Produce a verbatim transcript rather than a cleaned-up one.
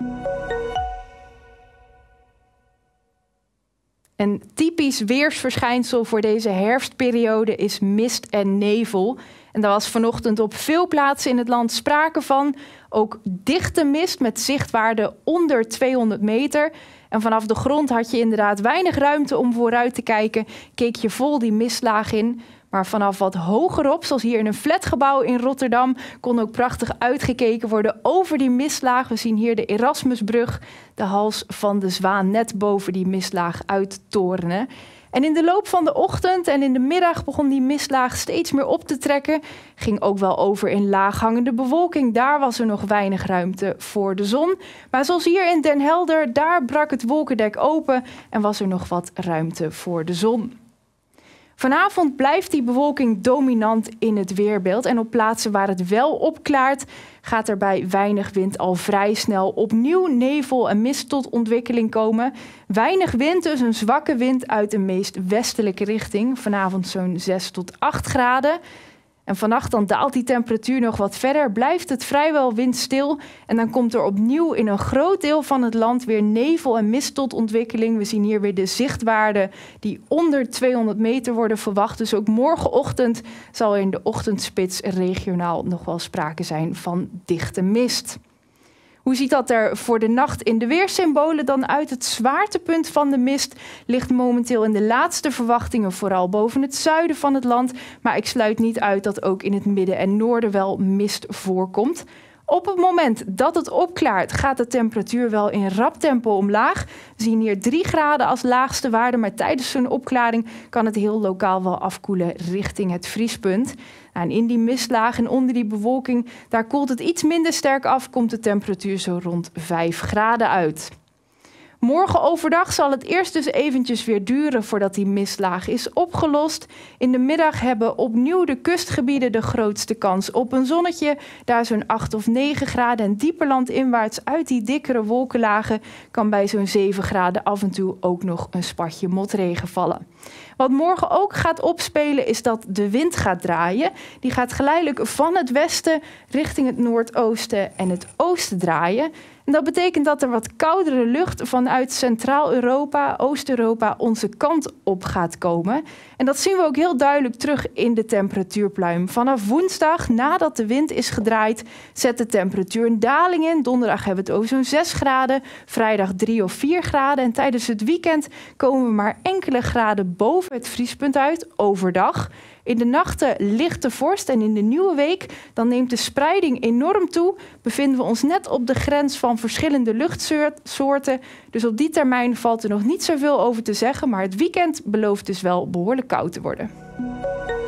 Een typisch weersverschijnsel voor deze herfstperiode is mist en nevel. En daar was vanochtend op veel plaatsen in het land sprake van. Ook dichte mist met zichtwaarde onder tweehonderd meter. En vanaf de grond had je inderdaad weinig ruimte om vooruit te kijken. Keek je vol die mistlaag in. Maar vanaf wat hogerop, zoals hier in een flatgebouw in Rotterdam, kon ook prachtig uitgekeken worden over die mistlaag. We zien hier de Erasmusbrug, de hals van de Zwaan, net boven die mistlaag uittorenen. En in de loop van de ochtend en in de middag begon die mistlaag steeds meer op te trekken. Ging ook wel over in laaghangende bewolking. Daar was er nog weinig ruimte voor de zon. Maar zoals hier in Den Helder, daar brak het wolkendek open en was er nog wat ruimte voor de zon. Vanavond blijft die bewolking dominant in het weerbeeld. En op plaatsen waar het wel opklaart, gaat er bij weinig wind al vrij snel opnieuw nevel en mist tot ontwikkeling komen. Weinig wind, dus een zwakke wind uit de meest westelijke richting. Vanavond zo'n zes tot acht graden. En vannacht dan daalt die temperatuur nog wat verder, blijft het vrijwel windstil. En dan komt er opnieuw in een groot deel van het land weer nevel en mist tot ontwikkeling. We zien hier weer de zichtwaarden die onder tweehonderd meter worden verwacht. Dus ook morgenochtend zal er in de ochtendspits regionaal nog wel sprake zijn van dichte mist. Hoe ziet dat er voor de nacht in de weersymbolen dan uit? Het zwaartepunt van de mist ligt momenteel in de laatste verwachtingen vooral boven het zuiden van het land. Maar ik sluit niet uit dat ook in het midden en noorden wel mist voorkomt. Op het moment dat het opklaart gaat de temperatuur wel in rap tempo omlaag. We zien hier drie graden als laagste waarde, maar tijdens zo'n opklaring kan het heel lokaal wel afkoelen richting het vriespunt. En in die mistlaag en onder die bewolking, daar koelt het iets minder sterk af, komt de temperatuur zo rond vijf graden uit. Morgen overdag zal het eerst dus eventjes weer duren voordat die mistlaag is opgelost. In de middag hebben opnieuw de kustgebieden de grootste kans op een zonnetje. Daar zo'n acht of negen graden en dieper landinwaarts uit die dikkere wolkenlagen kan bij zo'n zeven graden af en toe ook nog een spatje motregen vallen. Wat morgen ook gaat opspelen is dat de wind gaat draaien. Die gaat geleidelijk van het westen richting het noordoosten en het oosten draaien. En dat betekent dat er wat koudere lucht vanuit Centraal-Europa, Oost-Europa onze kant op gaat komen. En dat zien we ook heel duidelijk terug in de temperatuurpluim. Vanaf woensdag, nadat de wind is gedraaid, zet de temperatuur een daling in. Donderdag hebben we het over zo'n zes graden, vrijdag drie of vier graden. En tijdens het weekend komen we maar enkele graden boven het vriespunt uit, overdag. In de nachten lichte vorst en in de nieuwe week dan neemt de spreiding enorm toe. Bevinden we ons net op de grens van verschillende luchtsoorten. Dus op die termijn valt er nog niet zoveel over te zeggen. Maar het weekend belooft dus wel behoorlijk koud te worden.